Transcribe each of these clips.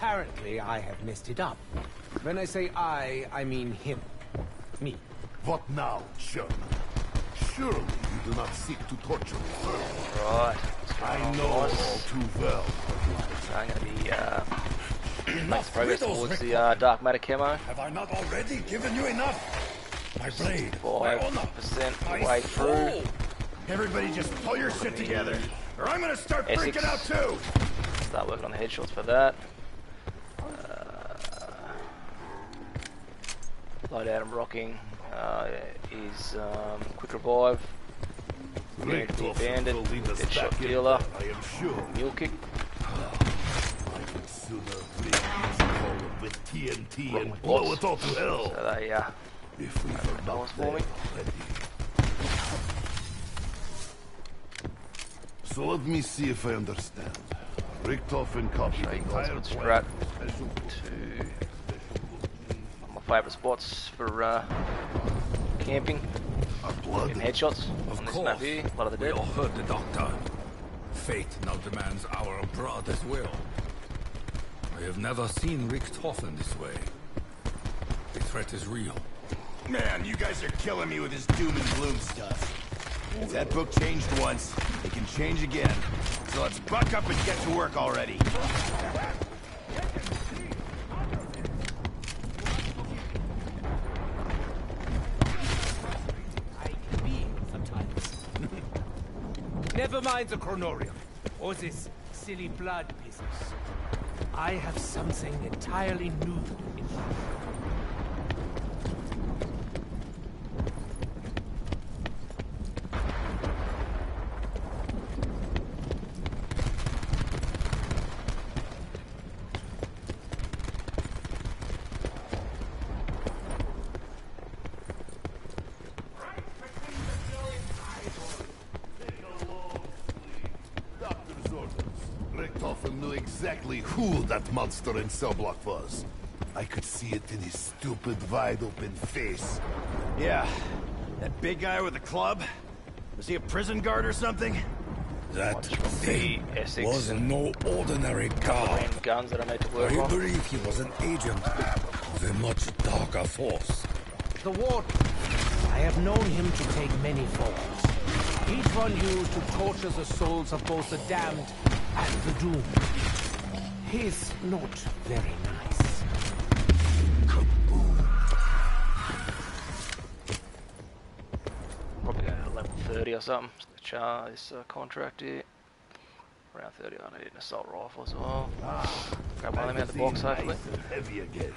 apparently I have messed it up. When I say I mean him. Me. What now, Sherman? Surely you do not seek to torture me further. Right. I know all too well. So I'm going to be making progress towards the dark matter camo. Have I not already given you enough? My blade, my honor, 5% way through. Everybody just pull your shit together, or I'm gonna start freaking out too! Start working on the headshots for that. Loadout and rocking is quick revive. Ready to be abandoned. Deadshot dealer. I am sure. Mule kick. I would sooner bring this hole with TNT and blow it all to hell. So they If we were not for there me. already. So let me see if I understand. Richtofen copied the entire Strat plan. to one of my favourite spots for camping. Getting headshots on this map here. Blood of the We Dead. all heard the doctor. Fate now demands our brother's will. I have never seen Richthofen this way. The threat is real. Man, you guys are killing me with this doom and gloom stuff. If that book changed once, it can change again. So let's buck up and get to work already. I can be sometimes. Never mind the chronorium, or this silly blood business. I have something entirely new in mind. Doctor's orders. Richtofen knew exactly who that monster in cell block was. I could see it in his stupid, wide-open face. Yeah, that big guy with the club? Was he a prison guard or something? That The thing Essex was and no ordinary guard. random guns that I need to work I on. believe he was an agent of a much darker force. The warden. I have known him to take many forms. Each one used to torture the souls of both the damned and the doomed. He's not very nice. Probably go to level 30 or something. Char this contract here. Around 30. I need an assault rifle as well. Grab one of them out of the box, Nice hopefully. and heavy again.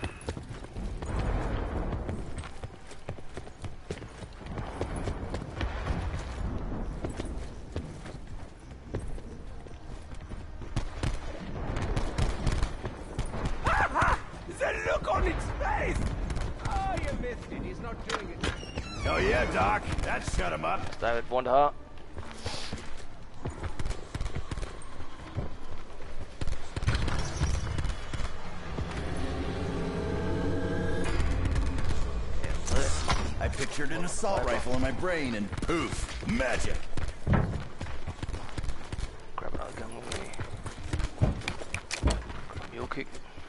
The look on its face! Oh, you missed it. He's not doing it. Oh yeah, Doc. That shut him up. David Wonderheart. I pictured an assault rifle in my brain and poof, magic. Grab another gun with me. Mule kick.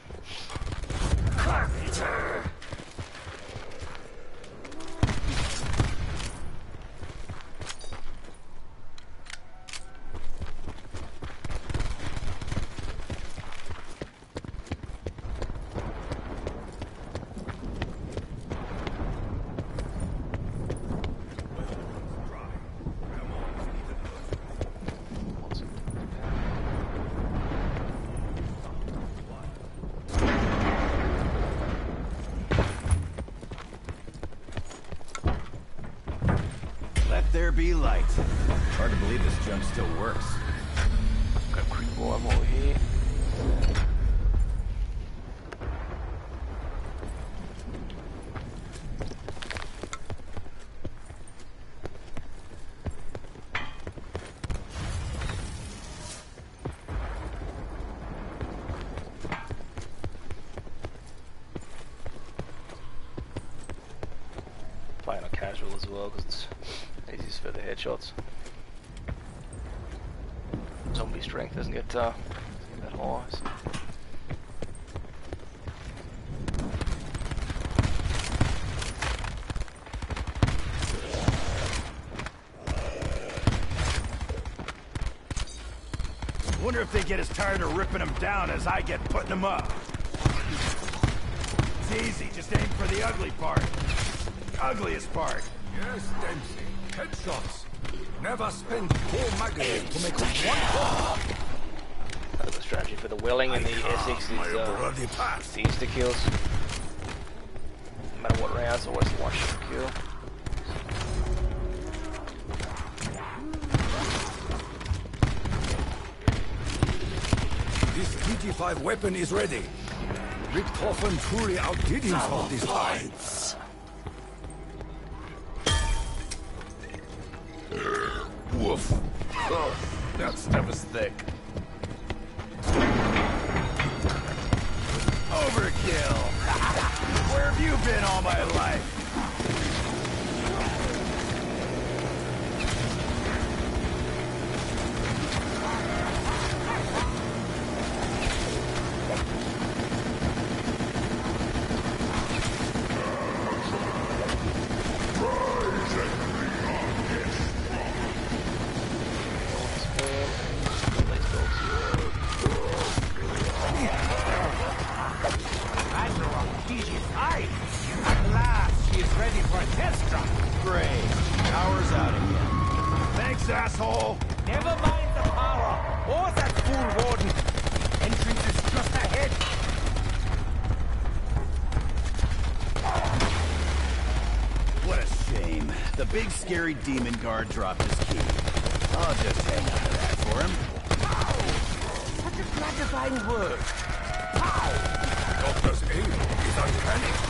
Let there be light. Hard to believe this junk still works. Got a quick revive over here. Playing on casual as well because it's easiest for the headshots. Zombie strength doesn't get that high. So. Wonder if they get as tired of ripping them down as I get putting them up. It's easy, just aim for the ugly part. The ugliest part. Yes, Dempsey. Headshots. Never spend 4 magazines to make one call. That's the strategy for the Welling and the Essex is bloody pass. the insta-kills. No matter what rounds, always the one-shot kill. This TT5 weapon is ready. Richthofen truly outdid himself this time. Woof. Oh, that stuff is thick. Overkill! Where have you been all my life? Asshole! Never mind the power, or that fool warden. Entrance is just ahead. What a shame. The big scary demon guard dropped his key. I'll just hang on to that for him. Such a gratifying word. Doctor's aim is uncanny.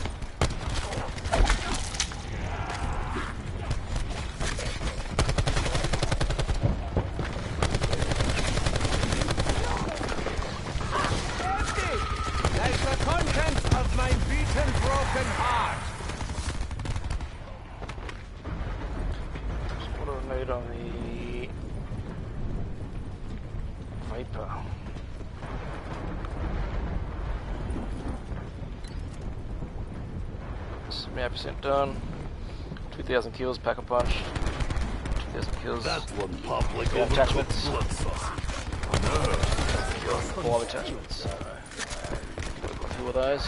Done. 2,000 kills, pack a punch. 2,000 kills. That one popped like Yeah, attachments. blood sauce. 5 attachments. We've got 2 of those.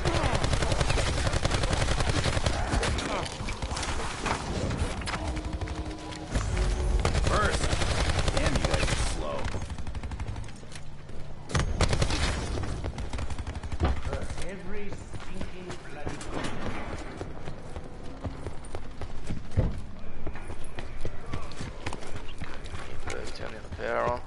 First. Damn, you guys are slow. Every stinking bloody Turn the other power on.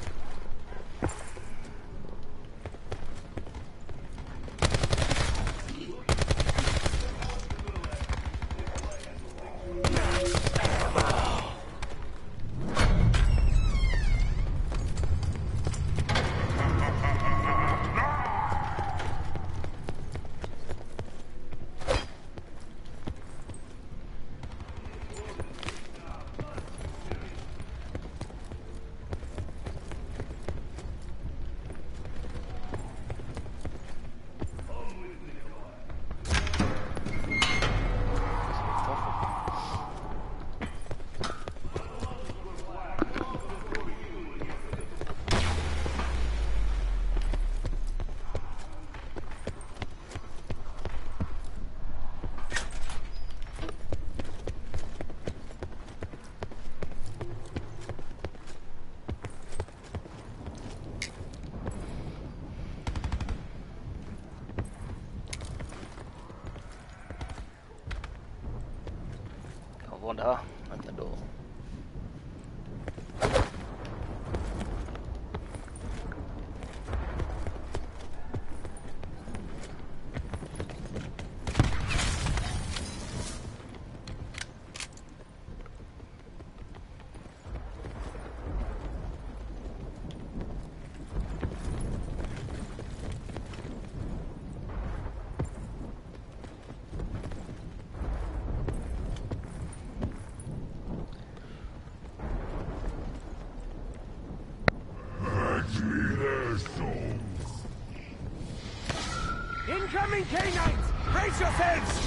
Wanda, open the door. Incoming canines! Brace yourselves!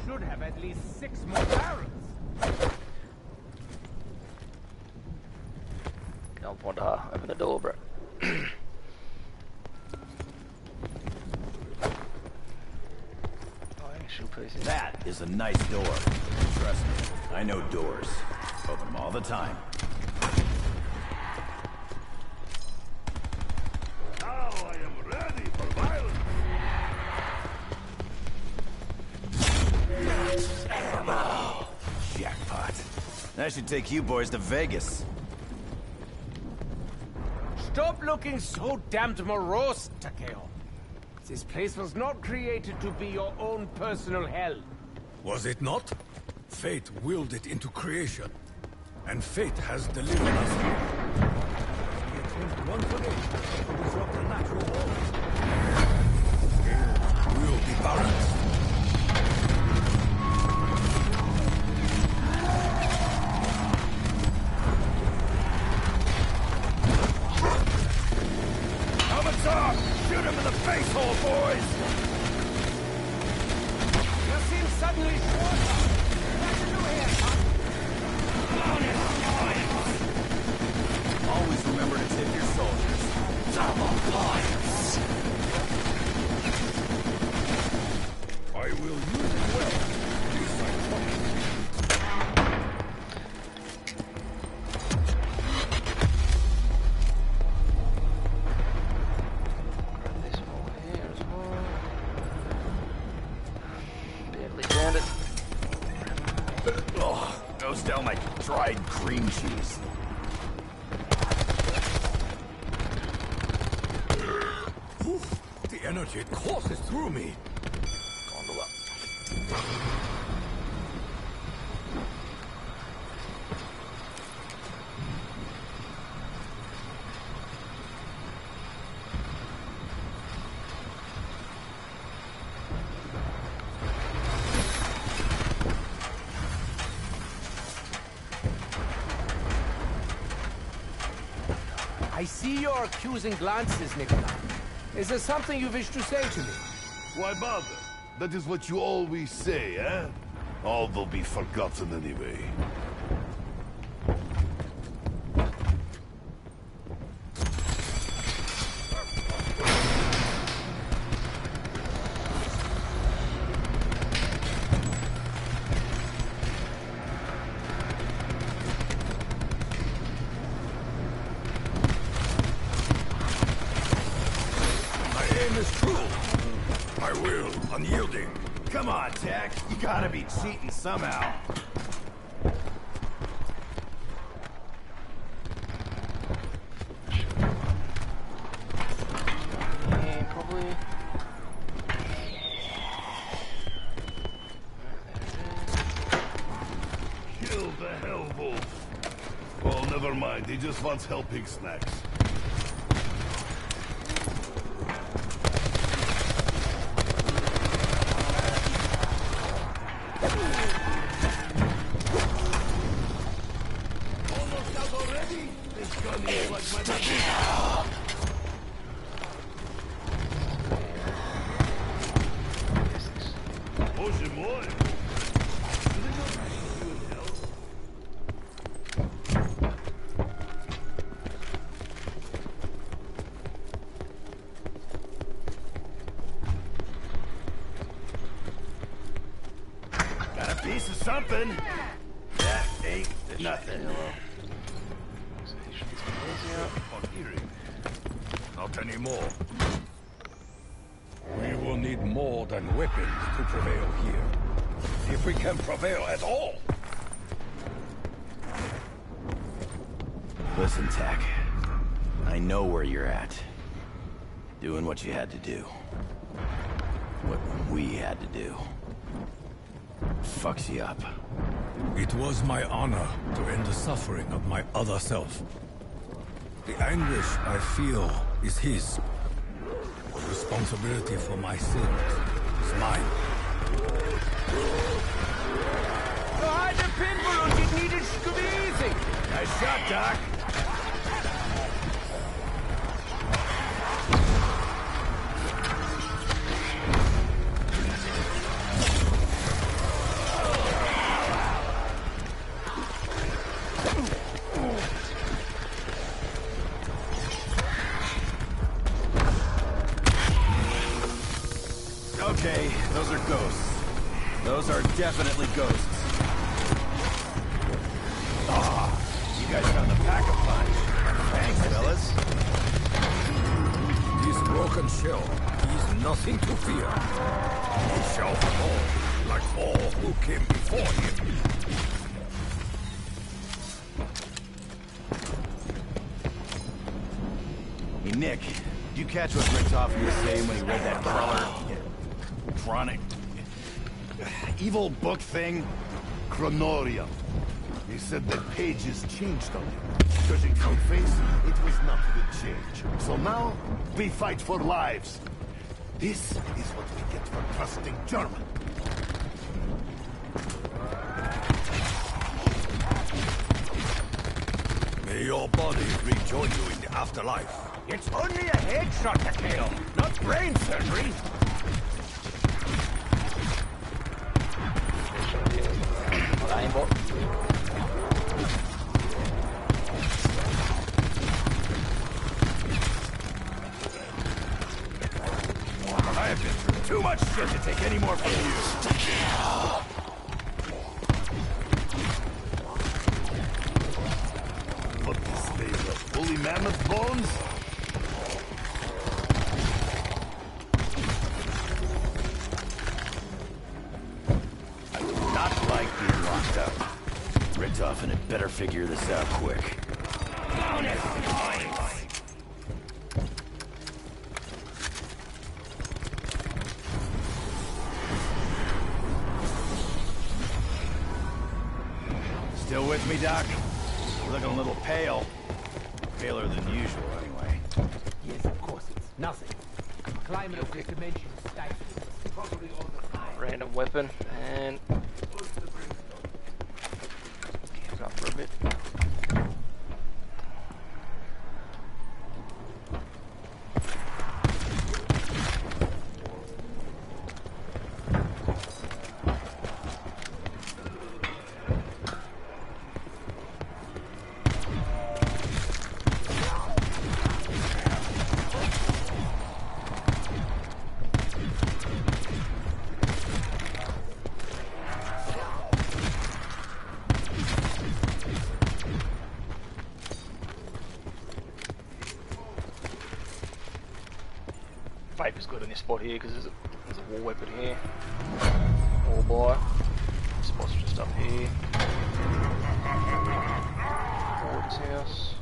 should have at least 6 more barrels. Don't want to open the door, bro. That is a nice door. Trust me, I know doors. Open them all the time. Now I am ready for violence. Jackpot. That should take you boys to Vegas. Stop looking so damned morose, Takeo. This place was not created to be your own personal hell. Was it not? Fate willed it into creation. And fate has delivered us here. We attempt once again to disrupt the natural order. Scale will be balanced. Helmets off! Shoot him in the face hole, boys! You seem suddenly shorter. What to do here, huh? Always remember to tip your soldiers. Double points! I will use it well. This I promise. This one here as well. Deadly bandit. Oh, goes down like dried cream cheese. The energy it courses through me. Gondola. I see your accusing glances, Nikolai. Is there something you wish to say to me? Why bother? That is what you always say, eh? All will be forgotten anyway. My aim is true. My will unyielding. Come on, Tech. You gotta be cheating somehow. Yeah, probably. Kill the hell wolf. Oh, never mind. He just wants helping snacks. Almost out already? This gun is like my Боже мой! Got a piece of something. That ain't nothing. On hearing. Not anymore. We will need more than weapons to prevail here. If we can prevail at all. Listen, Tech. I know where you're at. Doing what you had to do. What we had to do. Fucks you up. It was my honor to end the suffering of my other self. The anguish I feel is his. The responsibility for my sins is mine. Du alte Pinball und it needed squeezing. Nice shot, Doc. Okay, those are ghosts. Those are definitely ghosts. Ah, you guys found the pack-a-punch. Thanks, fellas. This broken shell is nothing to fear. He shall fall like all who came before him. Hey, Nick, did you catch what Richtofen was saying when he read that chronic... evil book thing? Chronorium. He said that pages changed on him. Judging from face, it was not a good change. So now, we fight for lives. This is what we get for trusting German. May your body rejoin you in the afterlife. It's only a headshot to kill, not brain surgery. Aimbot. I have been through too much shit to take any more from you. What is this, the woolly mammoth bones? I would not like being locked up. Richtofen had better figure this out quick. Still with me, Doc? You're looking a little pale. Paler than usual, anyway. Yes, of course, it's nothing. Climate of this dimension is stifling. Probably all the time. Random weapon and camp up for a bit. Vapor's good in this spot here because there's a war weapon here. War buy. Spot's just up here. Warden's house.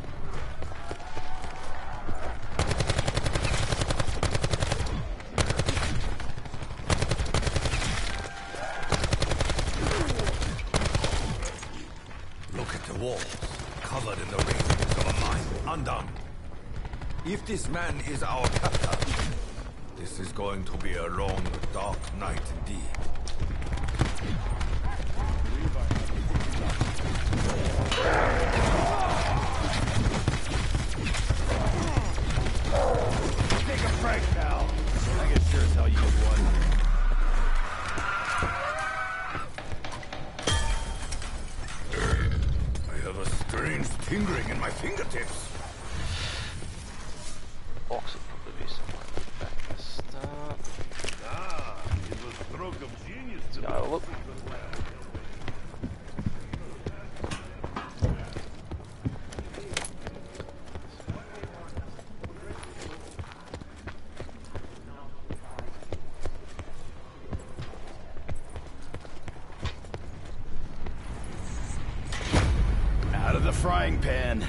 Look at the walls, covered in the rings of a mine, undone. If this man is our captor, this is going to be a long, dark night indeed. Take a break, pal. I can sure as hell use one. I have a strange tingling in my fingertips. Box will probably be somewhere back at the start. It was a stroke of genius to Go look. Out of the frying pan.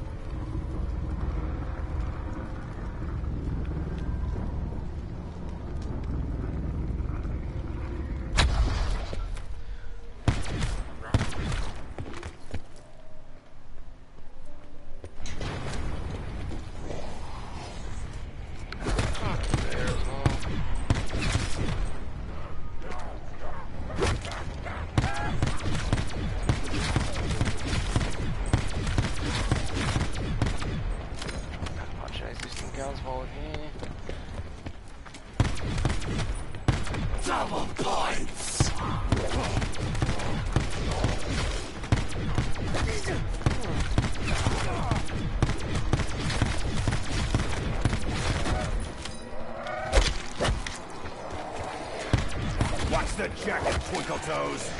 There as well. I'll chase existing guns while we're here. double points. the jacket, Twinkle Toes.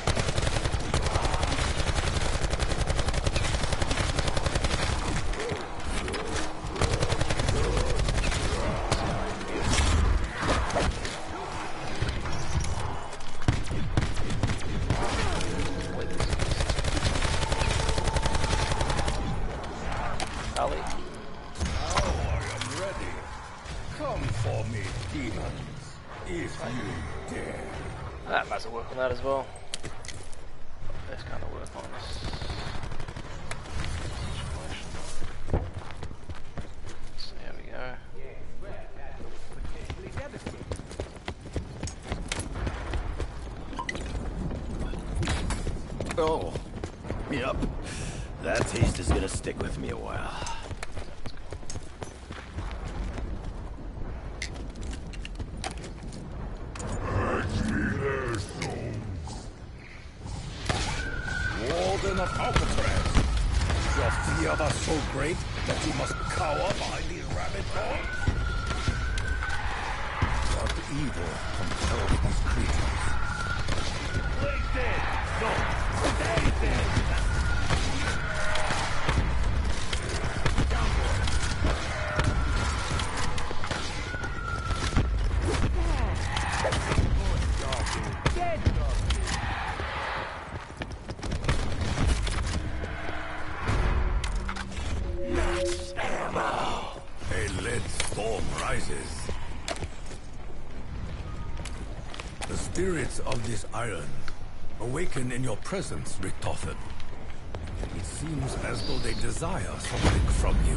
Ali. Now I am ready. Come for me, demons, if you dare. That might as well work on that as well. Let's kind of work on this situation. So here we go. Oh, yep. That taste is gonna stick with me a while. Warden of Alcatraz. Your fear was so great that you must cower behind these rabbit dogs? What evil compels these creatures? Play dead! No! Stay dead! A lead storm rises. The spirits of this island awaken in your presence, Richtofen. It seems as though they desire something from you.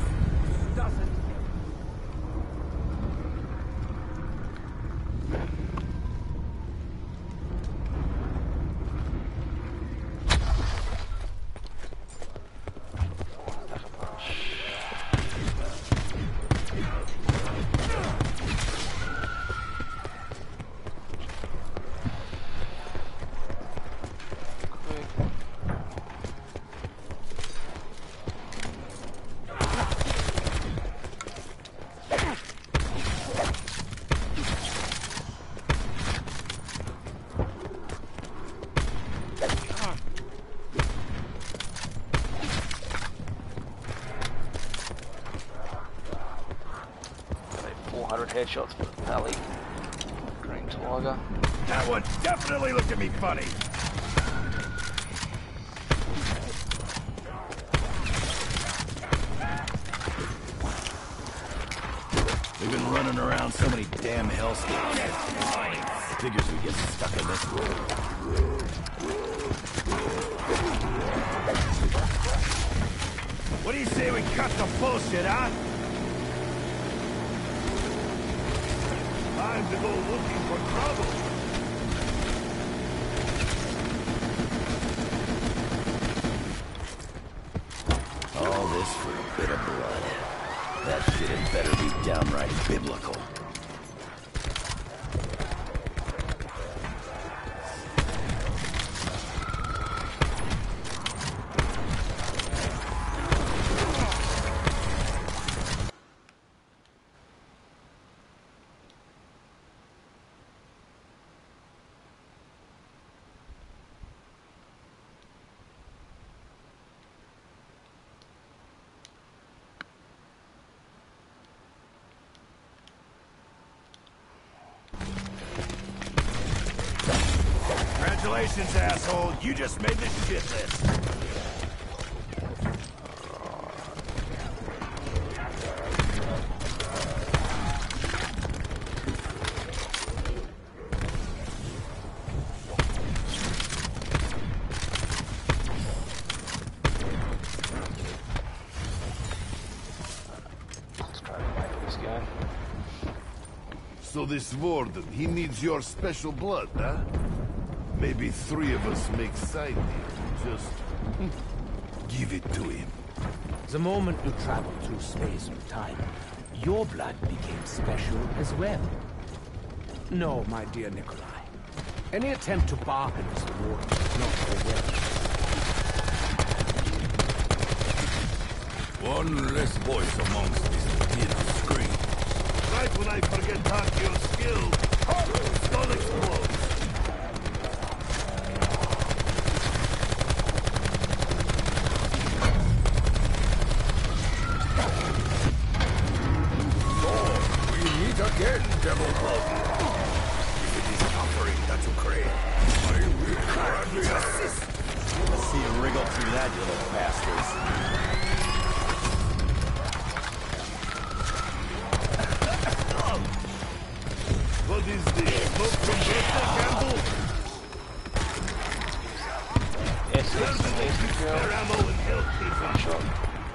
Headshots for Pally. Green Tiger. That one definitely looked at me funny. We've been running around so many damn hellscapes. Figures we get stuck in this world. What do you say we cut the bullshit, huh? Time to go looking for trouble. All this for a bit of blood. That shit had better be downright biblical. Congratulations, asshole. You just made the shit list. Let's try to make this guy. So this warden, he needs your special blood, huh? Maybe 3 of us make side deal. Just give it to him. The moment you traveled through space and time, your blood became special as well. No, my dear Nikolai. Any attempt to bargain with the warden is not for well. One less voice amongst this din of screams. Right when I forget half your skill, skull explodes. that, you little bastards. What is this? Smoke from birthday candle? Yes, Spare ammo and health people.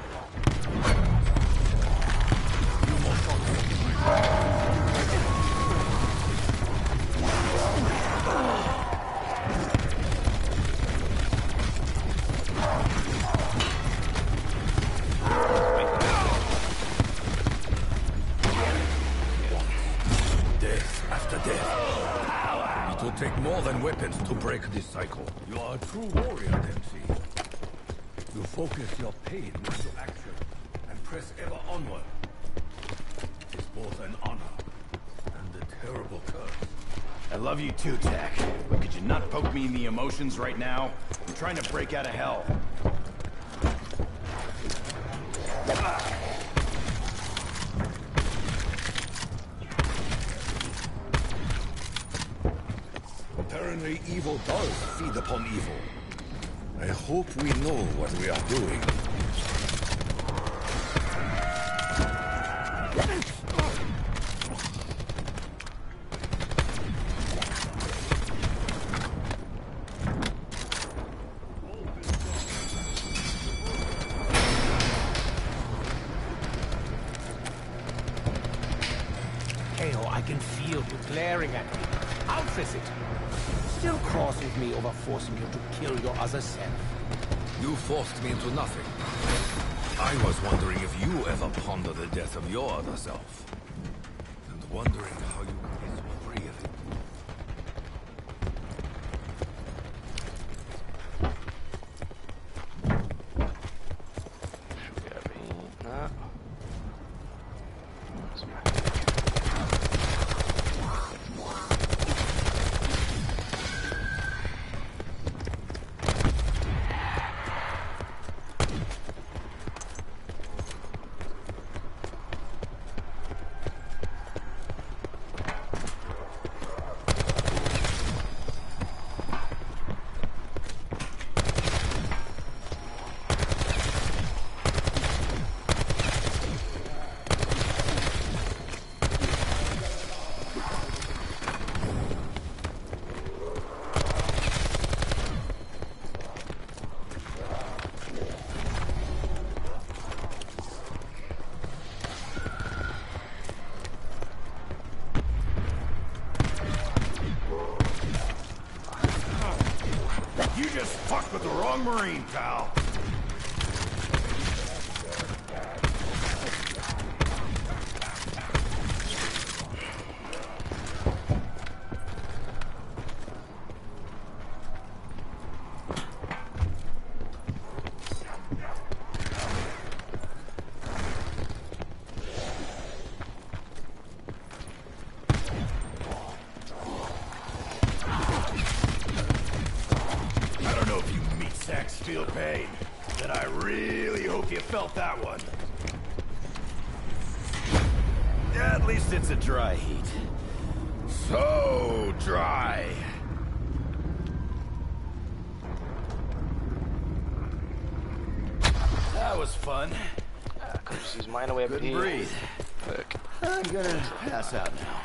Death after death. It will take more than weapons to break this cycle. You are a true warrior, Dempsey. You focus your pain into action and press ever onward. It's both an honor and a terrible curse. I love you too, Tak. But could you not poke me in the emotions right now? I'm trying to break out of hell. Apparently evil does feed upon evil. I hope we know what we are doing. Keo, I can feel you glaring at me. I'll face it. Still cross with me over forcing you to kill your other self. You forced me into nothing. I was wondering if you ever pondered the death of your other self. And wondering how you could be so free of it. You just fucked with the wrong Marine, pal. Feel pain, then I really hope you felt that one. At least it's a dry heat. So dry. That was fun. Could just use mine away up Couldn't here. breathe. Fuck. I'm gonna pass out now.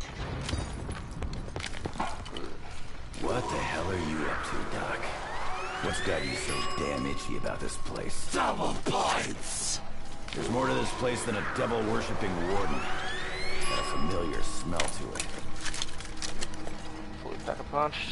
What the hell are you up to, Doc? What's got you so damn itchy about this place? Double points! There's more to this place than a devil-worshipping warden. It's got a familiar smell to it. Fully pack a punched.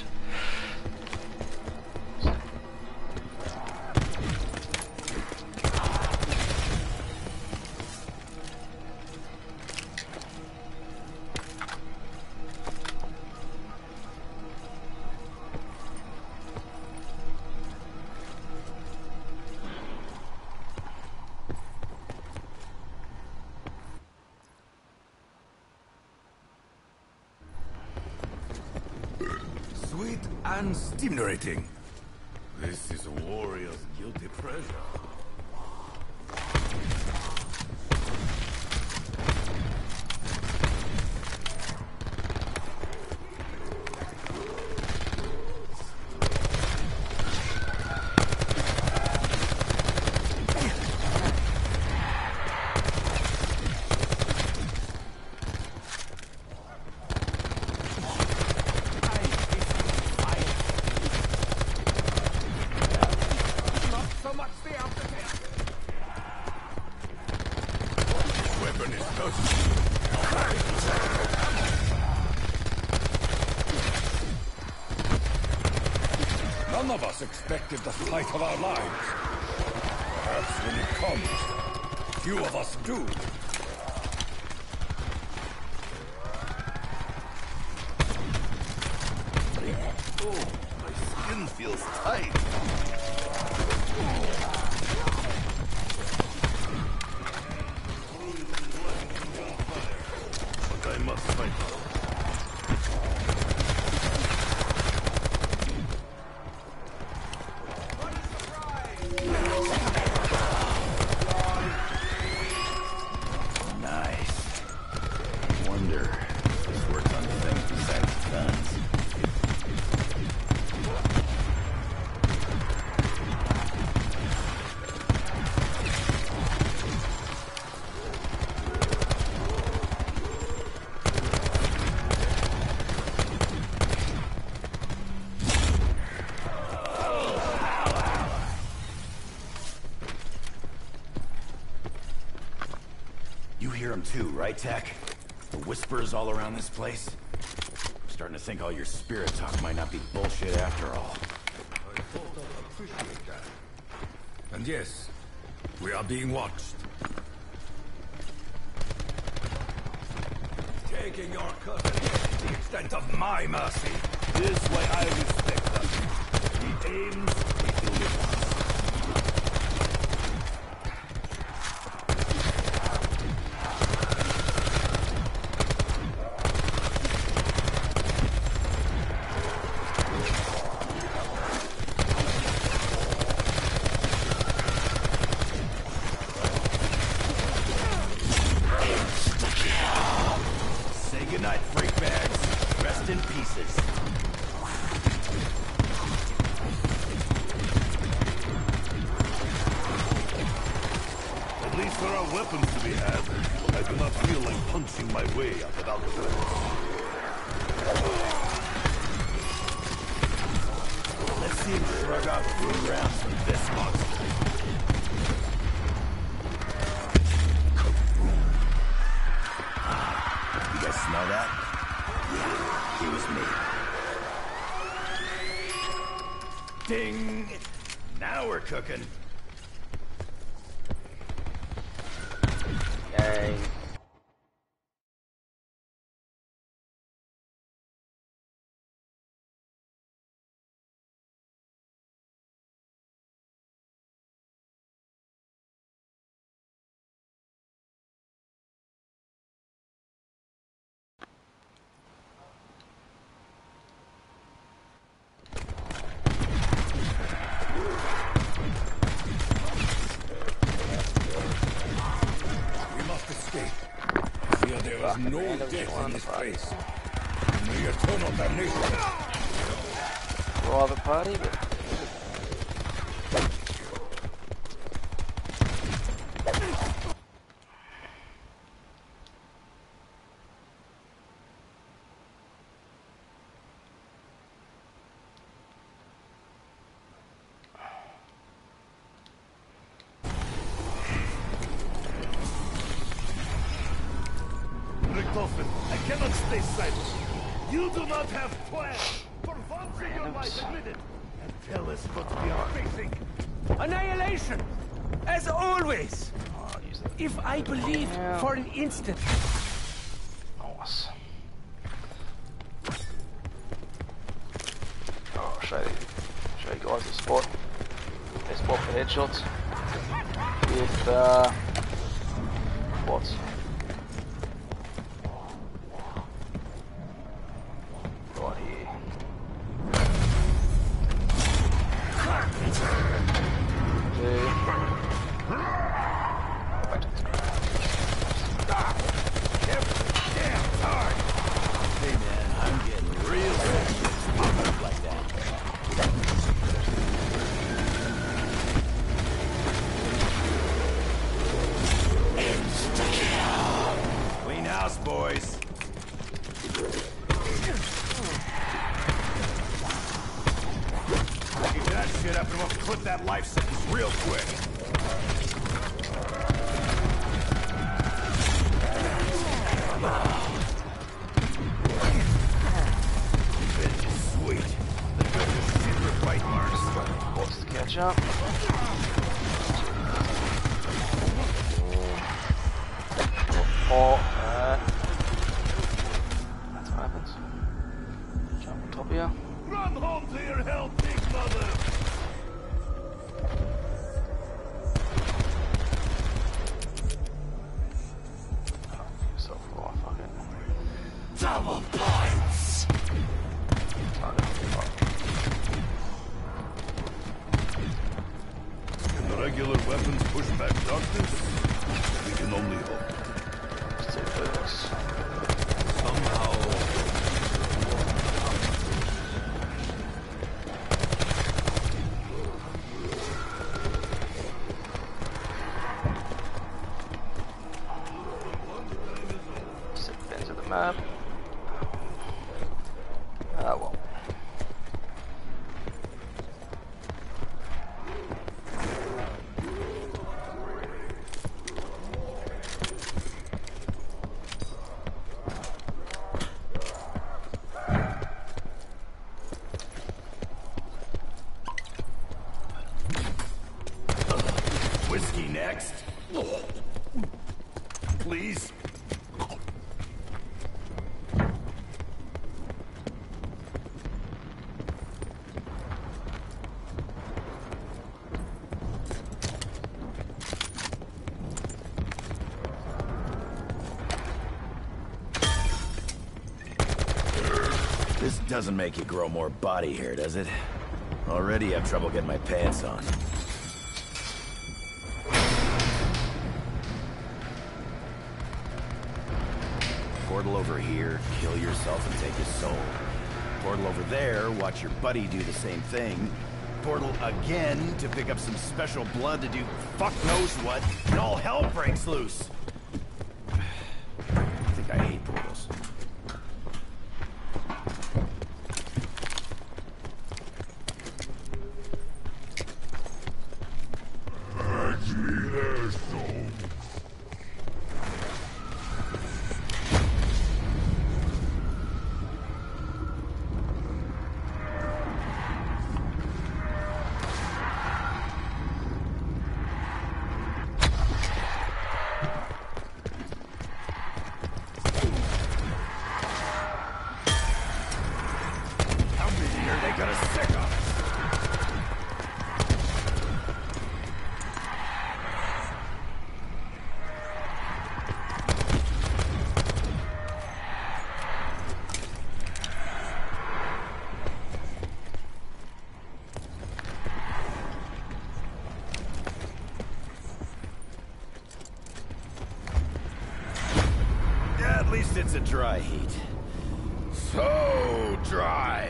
Sweet and stimulating. This is a warrior's guilty pleasure. None of us expected the fight of our lives. Perhaps when it comes, few of us do. Oh, my skin feels tight. But I must fight her. Nice. Wonder if this works on things besides guns. You hear them too, right, Tech? The whispers all around this place? I'm starting to think all your spirit talk might not be bullshit after all. I thought I'd appreciate that. And yes, we are being watched. Taking your cousin is the extent of my mercy. This way I respect us. He aims, he delivers. Say goodnight, freak bags. Rest in pieces. At least there are weapons to be had. I do not feel like punching my way up without weapons. Let's see him shrug off a few rounds from this monster. You guys smell that? Yeah, it was me. Ding! Now we're cooking. Dang. There is no death in this place. Only eternal damnation. Private party, but Richtofen, I cannot stay silent. You do not have plans. For once in your life, admit it. And tell us what we are facing. Annihilation! As always! I'll use that. If I believe Yeah. for an instant... Nice. Oh, I'll show you guys the spot. Best spot for headshots. With bots. Right here. Two. Back to this crowd. Damn hard. Hey man, I'm getting real good like that. Clean house, boys. Keep that shit up and we'll clip that life sentence real quick. Revenge is sweet. The secret bite marks. jump. Oh, that's what happens. Jump on top of you. Run home to your hell, big mother! So far, fuck it. Double points! Can the regular weapons push back darkness? We can only hope. Let's take this. Somehow... Set pins of the map. Ah, well. Whiskey next? Please? This doesn't make you grow more body hair, does it? Already have trouble getting my pants on. Portal over here, kill yourself and take his soul. Portal over there, watch your buddy do the same thing. Portal again to pick up some special blood to do fuck knows what, and all hell breaks loose. I think I hate portals. At least it's a dry heat. So dry.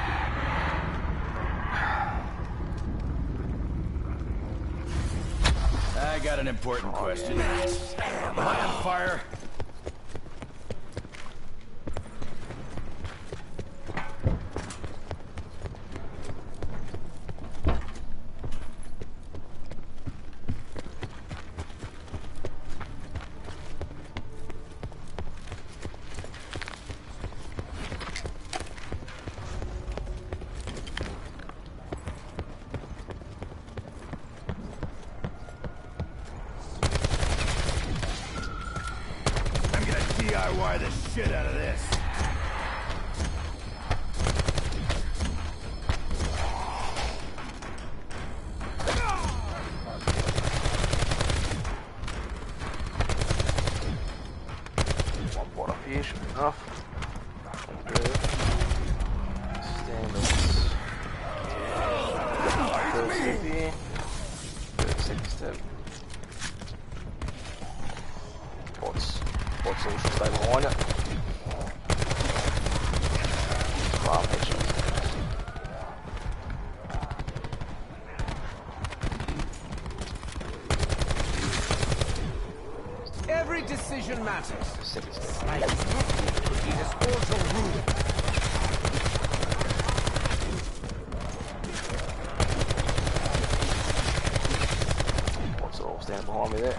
I got an important question. Am I on fire? DIY the shit out of this. One board up here should be enough. Good. Standards. First step here. Second step. Bots all should stay behind it. Wow, headshots. Every decision matters. Second step. Slightest movement could be this portal ruin. Bots are all standing behind me there.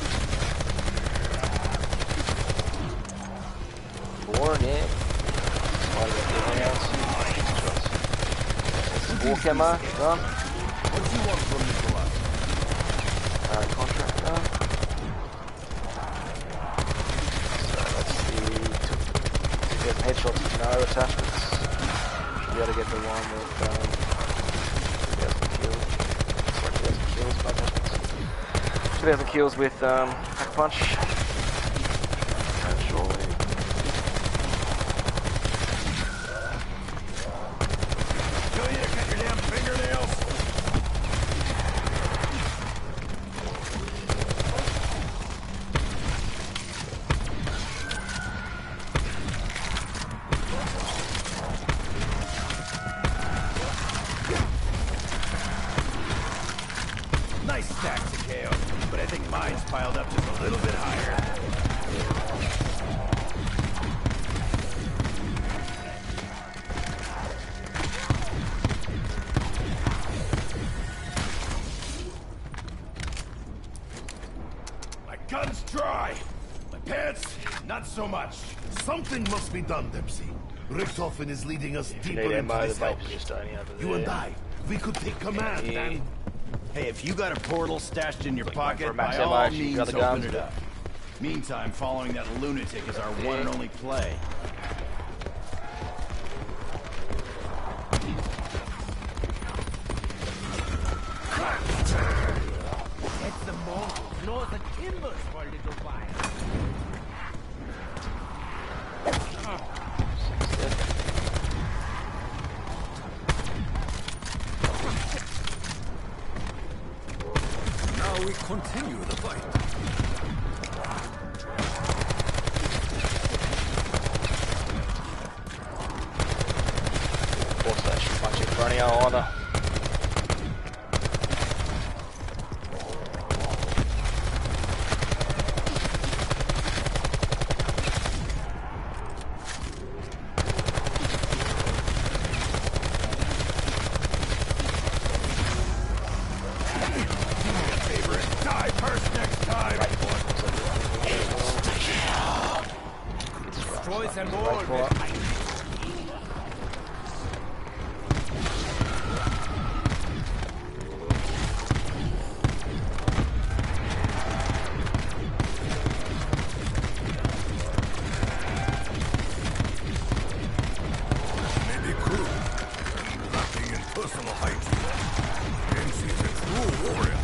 Warning. out of the war camo, done. What do you want from Nikolai? Contractor. So let's see. If there's headshots with no attachments, should be able to get the one with 2,000 kills with Pack Punch. Surely. Kill you, cut your damn fingernails. Nice stack, Takeo, but I think mine's piled up just a little bit higher. My gun's dry. My pants, not so much. Something must be done, Dempsey. Richtofen is leading us If you deeper need into ammo, this the hell. vapor's just only over there. You and I, we could take command Yeah. and... Hey, if you got a portal stashed in your for pocket, max by ammo, all actually, you means got the open guns, it but- up. Meantime, following that lunatic is our one and only play. Let the Mongols gnaw the timbers for a little while. Now we continue the fight. Force that shit punch in front of you either. Die first next time! Destroy them all. Right for it. Maybe cruel. Lacking in personal hygiene. Dempsey's a true warrior.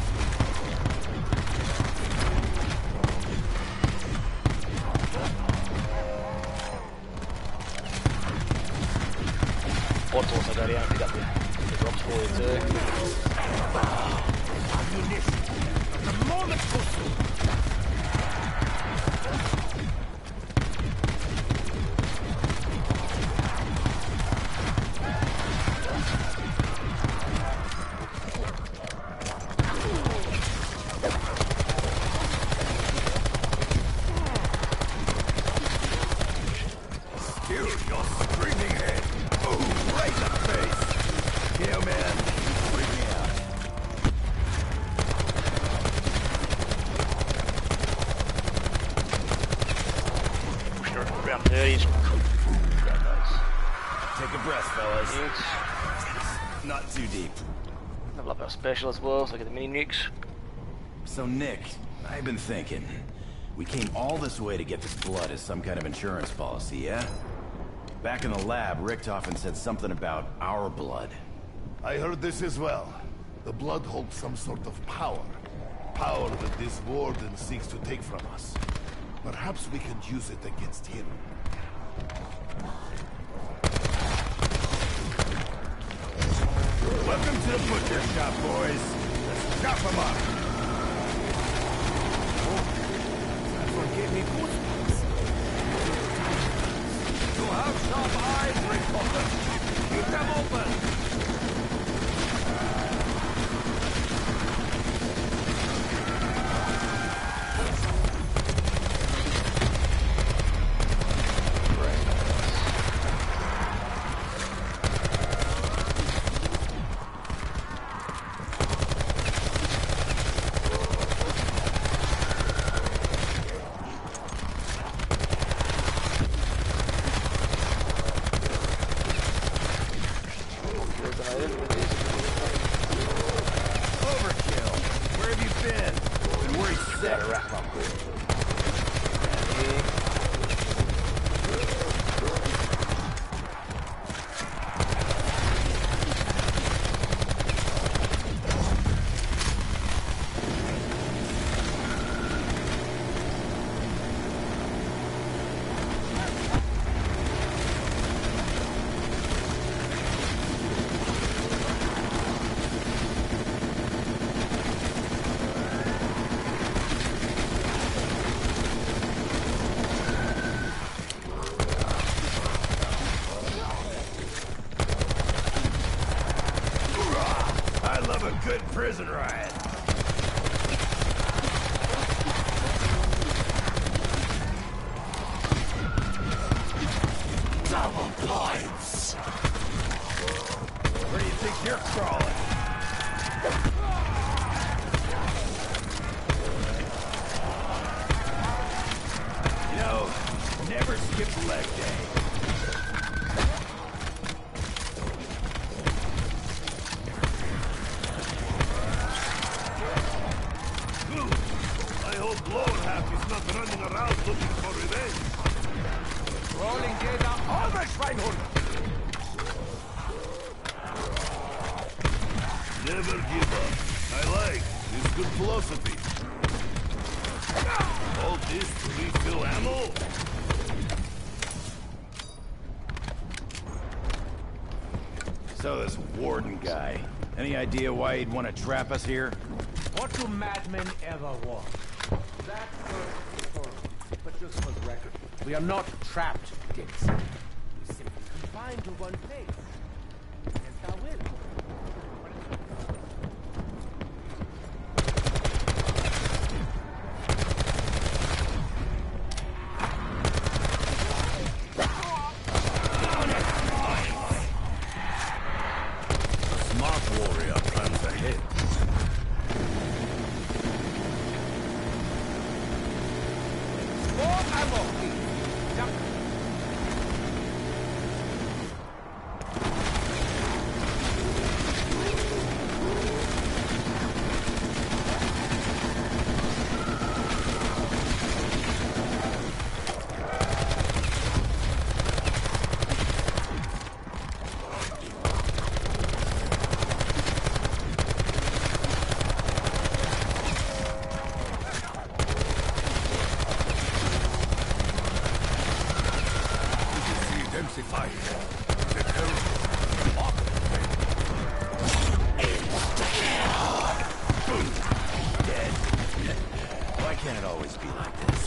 What's also got to pick up the drops for you too. Ammunition. The moment goes through. Kill your screaming head. Boom! Right in the face! Yo, man, bring me out. Pushing her around 30s. Take a breath, fellas. Nukes. Not too deep. Level up our special as well, so I get the mini nukes. So, Nick, I've been thinking. We came all this way to get this blood as some kind of insurance policy, yeah? Back in the lab, Richtofen said something about our blood. I heard this as well. The blood holds some sort of power. Power that this warden seeks to take from us. Perhaps we can use it against him. Welcome to the butcher shop, boys. Let's chop them up. Forgive me, goosebumps. You have sharp eyes, Richtofen. Keep them open. prison riot. Double points! Where do you think you're crawling? You know, never skip leg day. I hope Lordhalf is not running around looking for revenge. Rolling data over Schweinhund! Never give up. I like. It's good philosophy. All this to refill ammo? So this warden guy, any idea why he'd want to trap us here? What do madmen ever want? That for but just for the record, we are not trapped, Dix. We simply confined to one place. Against our will. Smart warrior plans ahead. More ammo, please. Jump. Dempsey-fied. The terrible. Dead. Why can't it always be like this?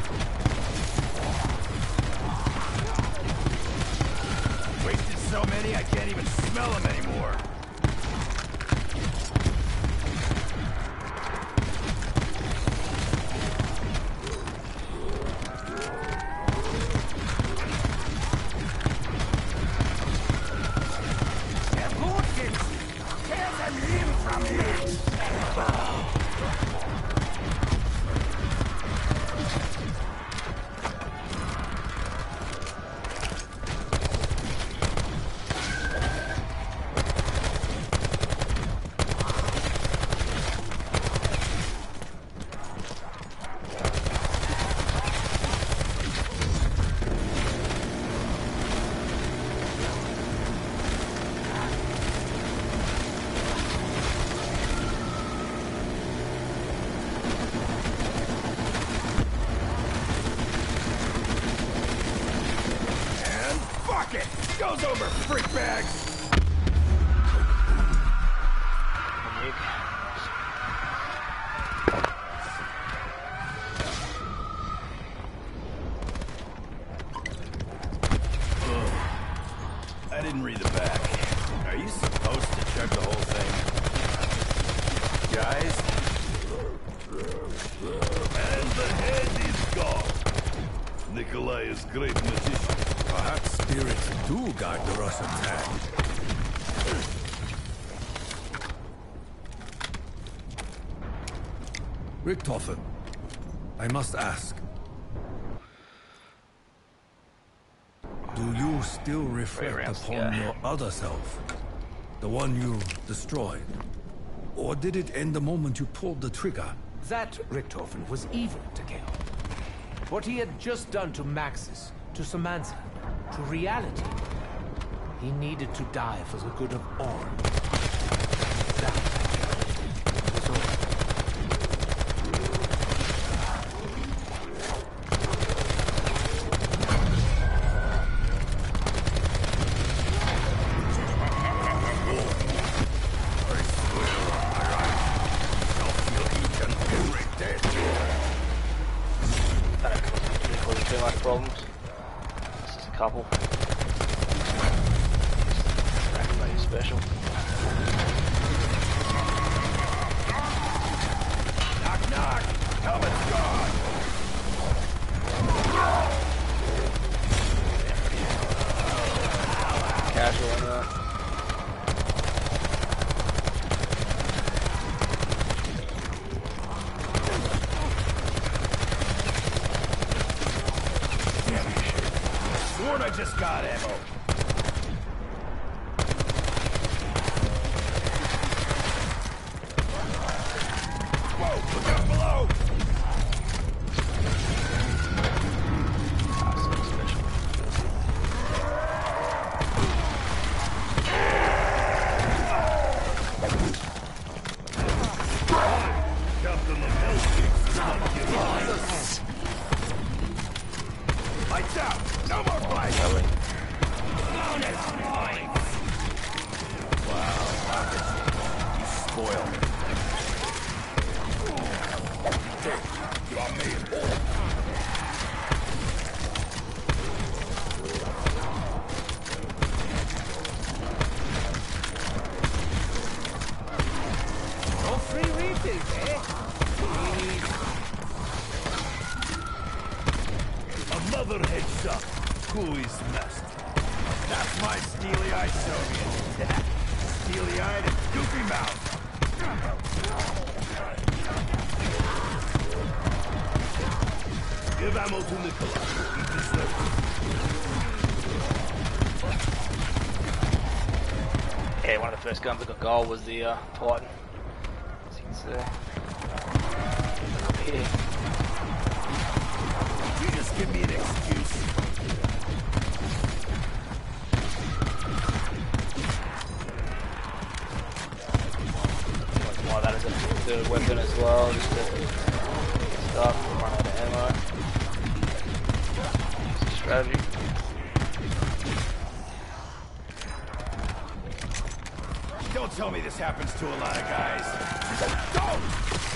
Wasted so many, I can't even smell them anymore. Goes over, freak bags! I didn't read the back. Are you supposed to check the whole thing? Guys? And the head is gone. Nikolai is great magician. Perhaps spirits do guide the Russian hand. Richtofen, I must ask. Do you still reflect upon your other self? The one you destroyed? Or did it end the moment you pulled the trigger? That Richtofen was evil to kill. What he had just done to Maxis, to Samantha, to reality. He needed to die for the good of all. That was all. Problems. This is a couple. Special. Doc! Helmet's gone! Casual on that. Sworn I just got ammo. Whoa, look out below! Captain Lights out! No more fight! Wow, you spoiled me. You are made whole. No free refills, eh? Another headshot. Who is next? That's my steely-eyed Soviet. Steely-eyed and goofy mouth. Give ammo to Nikolai. He deserves it. Yeah, one of the first guns that got gold was the Titan. As you can see. Up here. You just give me an excuse. Why that is a third weapon as well, just to stuff, run out of ammo. It's a strategy. Don't tell me this happens to a lot of guys. Don't!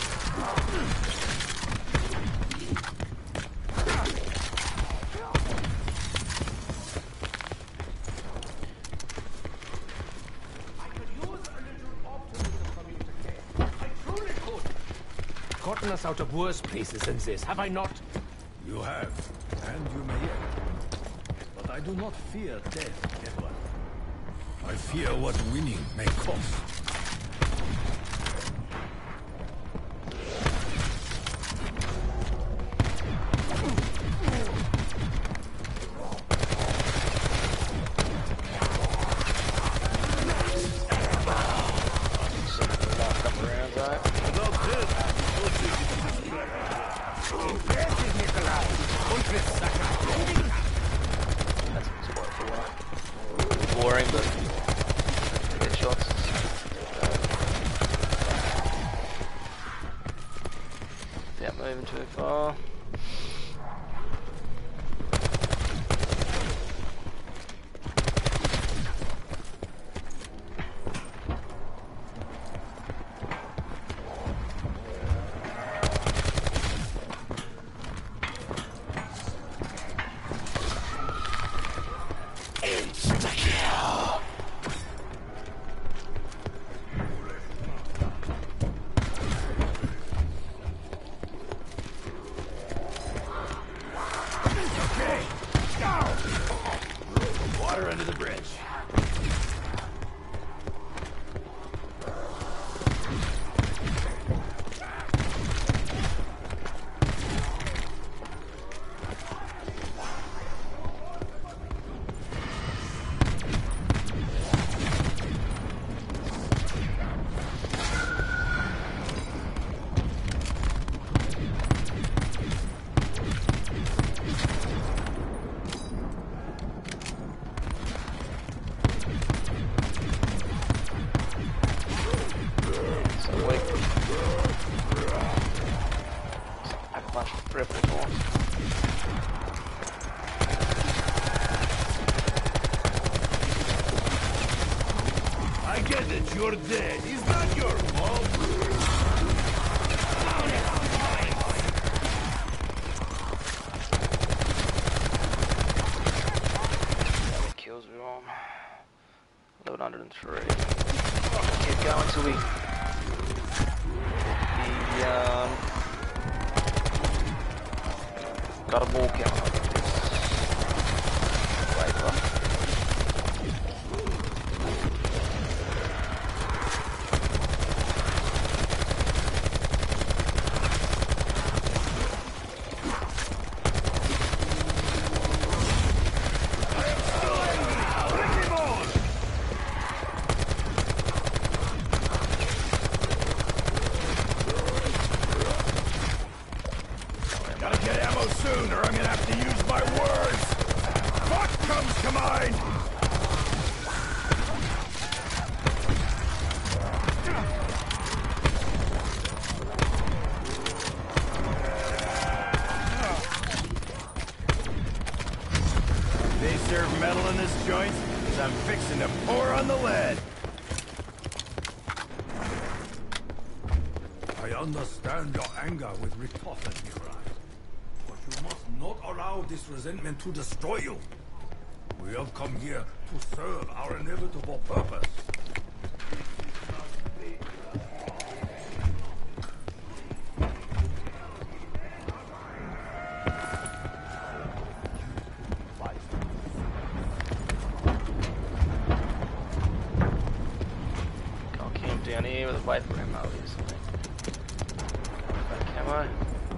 Gotten us out of worse places than this, have I not? You have, and you may yet. But I do not fear death, Edward. I fear what winning may cost. Last couple of rounds, right? Without this, we'll take it to this crack. Impressive, Nikolai. Und with Saka. That's quite boring, but get shots. Yeah, moving too far. Water under the bridge. I get it, you're dead. It's not your fault. Kills are on. Load 103. Keep going till we Karbuk ja Viper. Gotta get ammo soon, or I'm gonna have to use my words. What comes to mind? They serve metal in this joint, 'cause I'm fixing to pour on the lead. I understand your anger with Richtofen, Mirai. But you must not allow this resentment to destroy you. We have come here to serve our inevitable purpose. Can't camp down here with a Viper ammo, obviously. Back camo.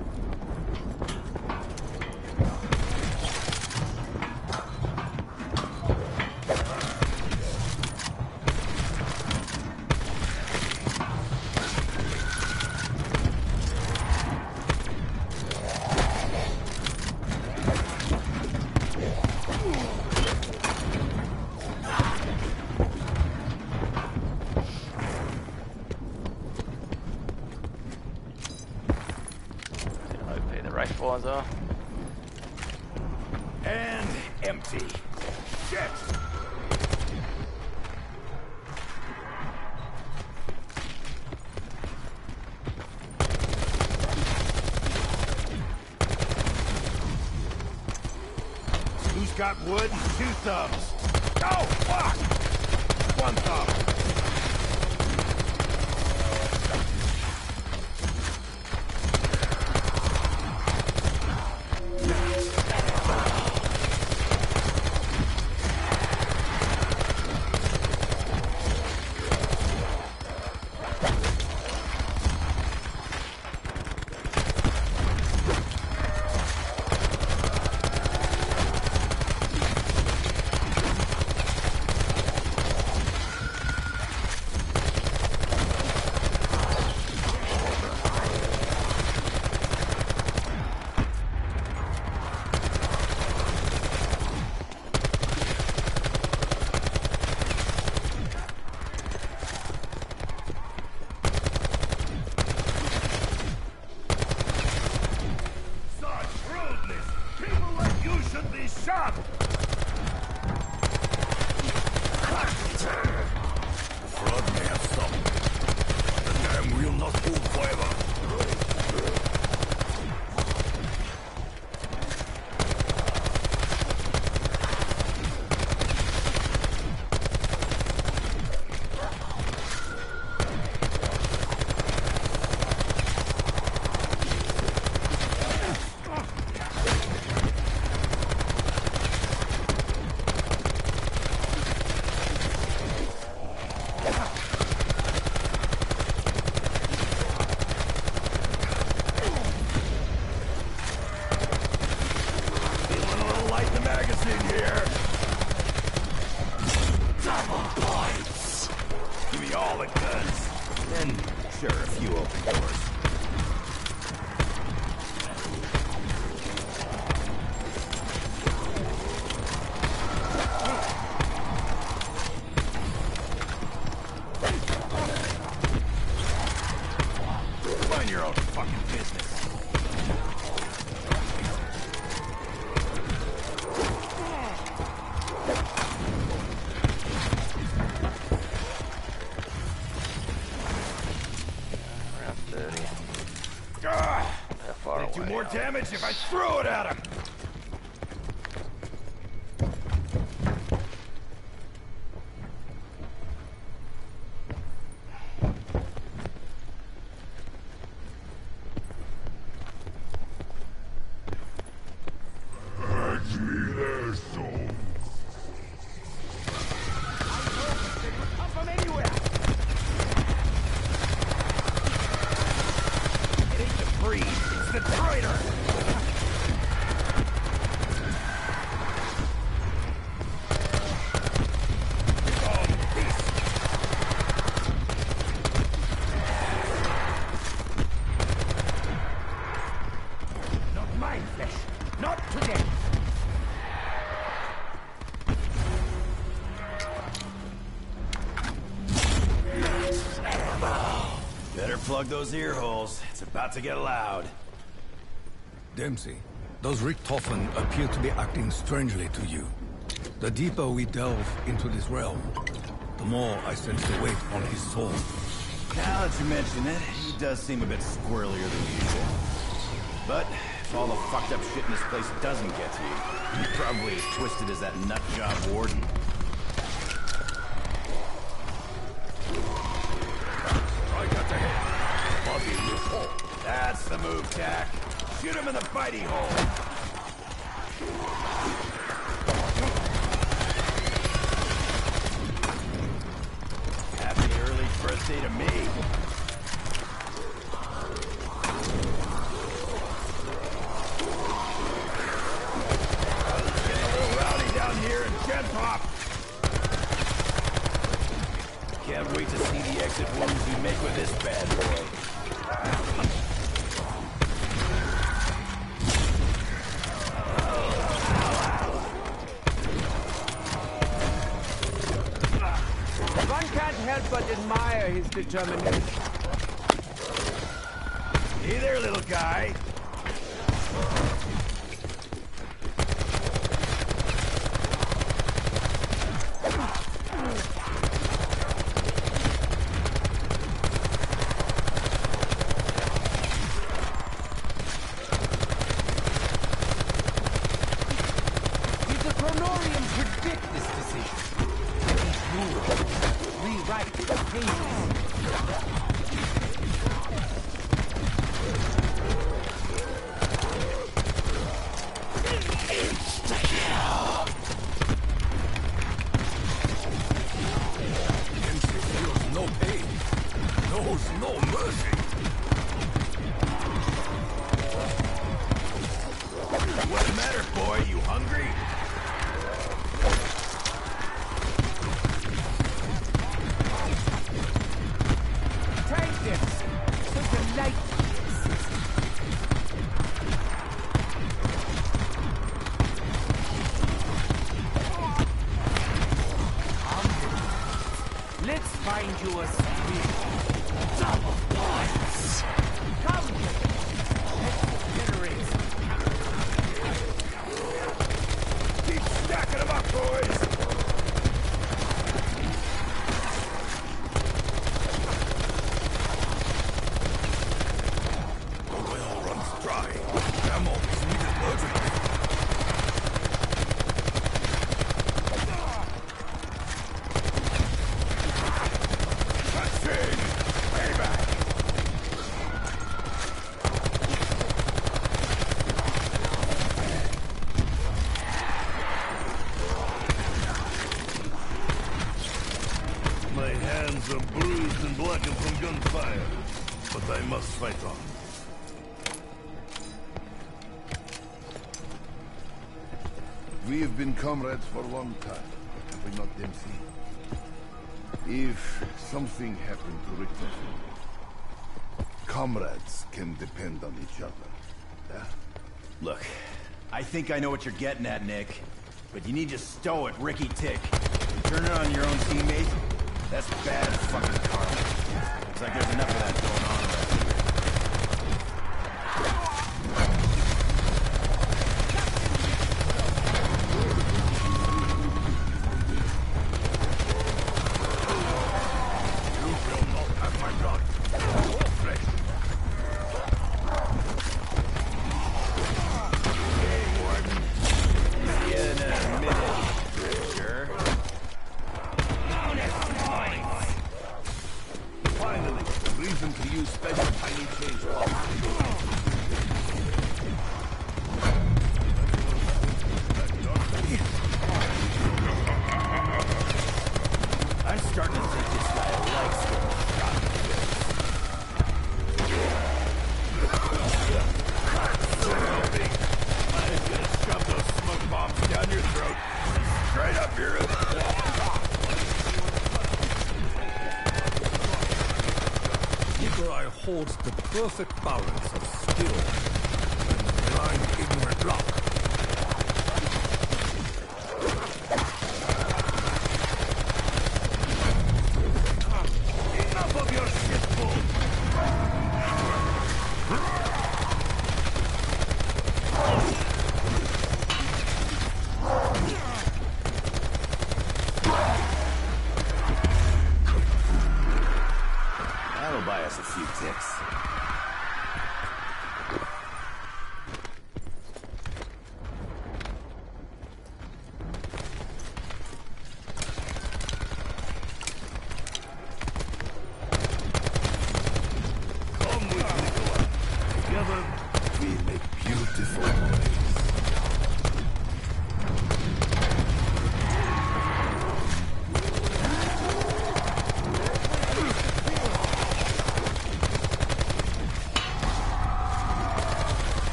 OP the rifle as well. And empty. Shit! Who's got wood and 2 thumbs? Oh, fuck! 1 thumb. Such rudeness! People like you should be shot! The flood may have stopped, but the dam will not hold forever. Feeling a little light in the magazine here. Double points. Give me all the guns. And sure, a few open doors. Mind your own fucking business. Around 30. Ah, How far they away? do more damage if I throw it at him. Plug those ear holes. It's about to get loud. Dempsey, those Richtofen appear to be acting strangely to you. The deeper we delve into this realm, the more I sense the weight on his soul. Now that you mention it, he does seem a bit squirrelier than usual. But if all the fucked up shit in this place doesn't get to you, you're probably as twisted as that nutjob warden. Right at the head. Body in the hole. That's the move, Jack. Shoot him in the bitey hole. Happy early birthday to me. Getting a little rowdy down here in Gen Pop. Can't wait to see the exit wounds you make with this bad boy. One can't help but admire his determination. Hey there, little guy. Did the Chronorium predict this decision? These rules rewrite the pages. Dempsey feels no pain, knows no mercy. What's the matter, boy? You hungry? Try this. Such a light. Let's find you a spear. Double points. Come. Let's generate. Keep stacking them up, boys! The well runs dry. Ammo is needed urgently. Cutscene! Payback! My hands are bruised and blackened from gunfire, but I must fight on. We have been comrades for a long time, have we not, Dempsey? If something happened to Richtofen, comrades can depend on each other. Yeah? Look, I think I know what you're getting at, Nick. But you need to stow it, Ricky Tick. You turn it on your own teammate, that's bad fucking karma. Looks like there's enough of that going on around here. You will not have my blood. Or flesh. Hey, Warden. See you in a minute, Sure. Finally, reason to use special tiny change box. I'm starting to think this guy likes getting shot in the face. I'm gonna shove those smoke bombs down your throat. Straight up your... Nikolai holds the perfect balance of skill and blind, ignorant luck. Enough of your shit, bull!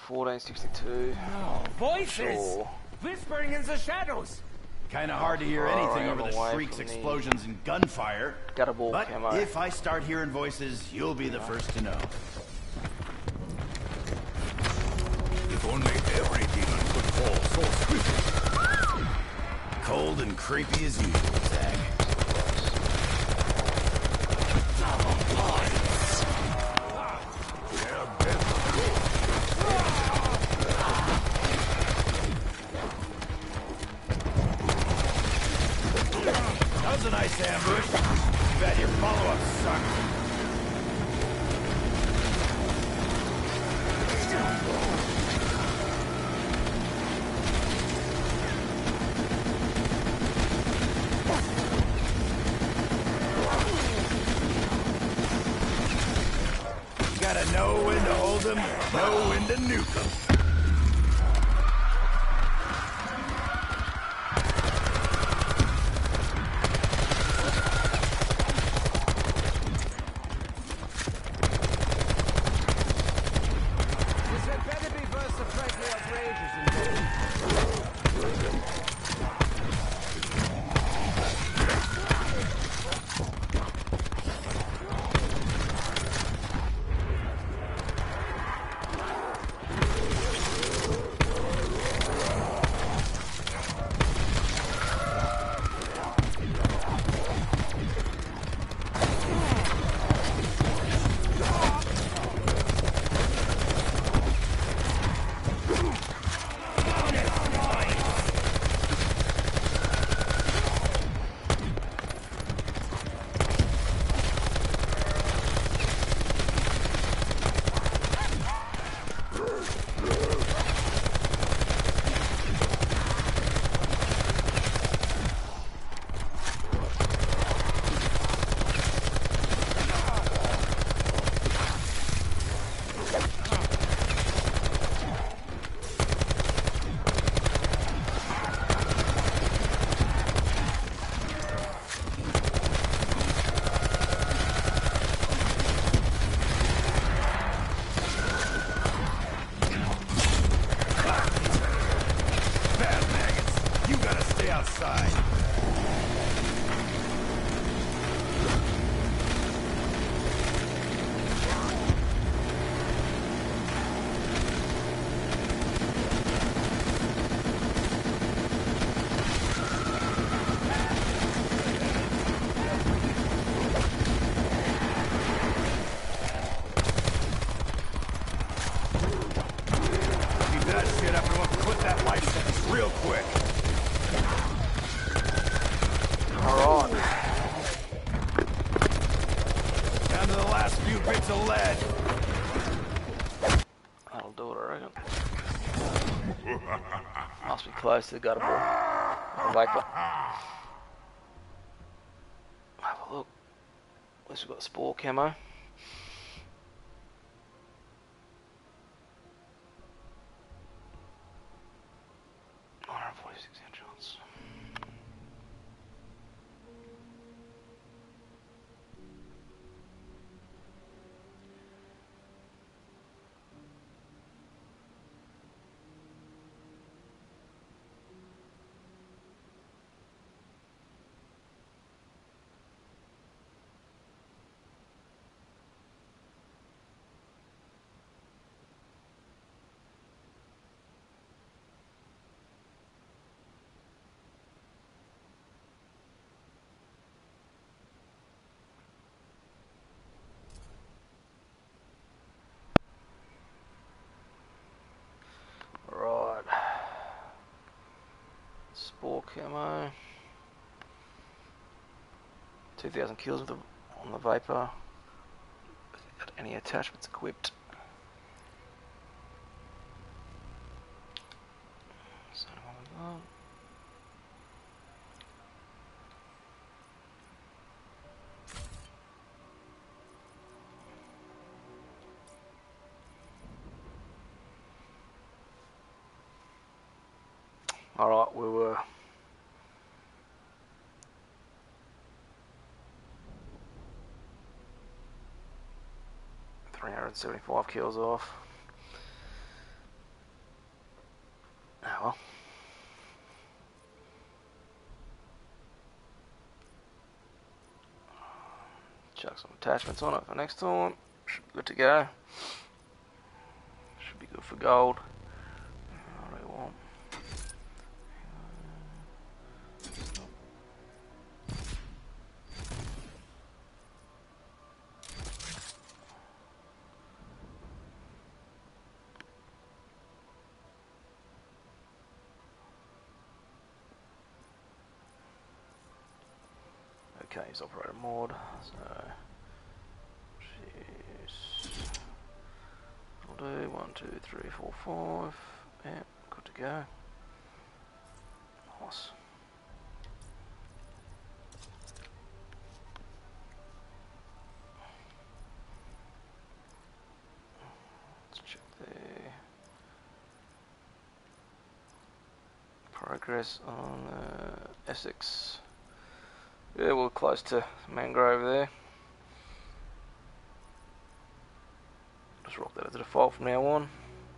1462. Voices! Sure. Whispering in the shadows! Kinda hard to hear Far anything over the away shrieks, from the explosions, and gunfire. Gutterball But camo. if I start hearing voices, you'll be the first to know. If only every demon could fall so swiftly. Cold and creepy as usual, Zach. That was a nice ambush. Too bad your follow-up sucked. You gotta know when to hold them, know when to nuke them. This had better be versus the frankly outrageous involved. Bad maggots. You gotta stay outside. Keep that shit up and we'll quit that life sentence real quick. Alright. Down to the last few bits of lead. That'll do it, I reckon. Must be close to the Gutterball. The Vapor. Have a look. At least we've got Spore camo. Headshots. Right. Spore camo. 2,000 kills with on the Vapor. Without any attachments equipped. So what we got? Alright, we were 375 kills off. Chuck some attachments on it for next time. Should be good to go. Should be good for gold. What do we want? Okay, he's operator mod, so we'll do 1, 2, 3, 4, 5. Yeah, good to go. Nice. Let's check the progress on Essex. Yeah, we're close to Mangrove there. Just rock that as a default from now on.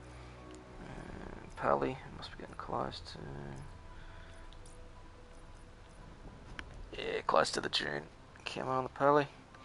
Pally, must be getting close to... Yeah, close to the June. Camo on the Pally.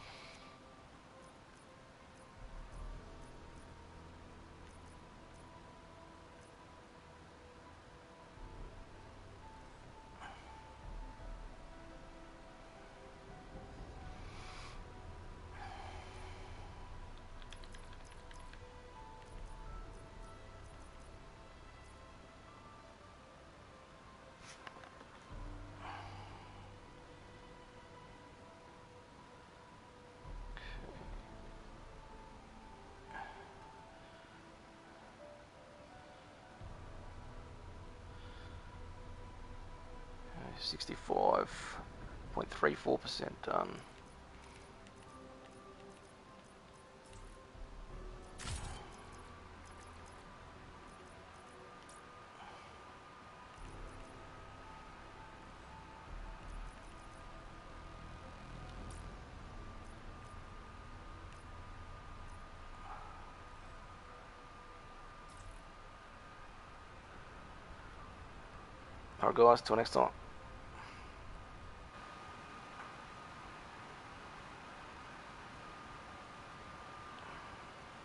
Okay, 65.34% done. Alright guys, till next time.